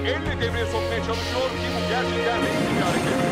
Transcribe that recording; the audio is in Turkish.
elle devreye sokmaya çalışıyor ki bu gerçekten renkli bir hareket.